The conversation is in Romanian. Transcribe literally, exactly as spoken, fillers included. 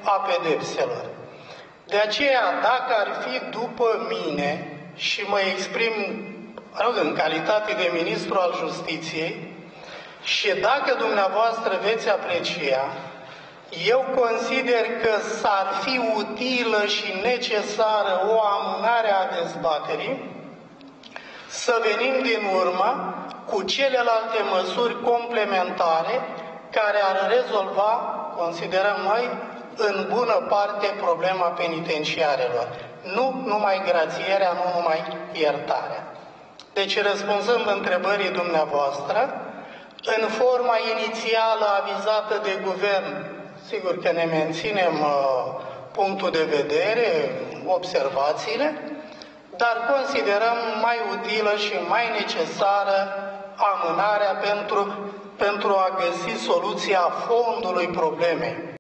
a pedepselor. De aceea, dacă ar fi după mine, și mă exprim rog, în calitate de ministru al Justiției, și dacă dumneavoastră veți aprecia, eu consider că s-ar fi utilă și necesară o amânare a dezbaterii, să venim din urmă cu celelalte măsuri complementare care ar rezolva, considerăm noi, în bună parte problema penitenciarelor. Nu numai grațierea, nu numai iertarea. Deci, răspunzând întrebării dumneavoastră, în forma inițială avizată de guvern, sigur că ne menținem uh, punctul de vedere, observațiile, dar considerăm mai utilă și mai necesară amânarea pentru, pentru a găsi soluția fondului problemei.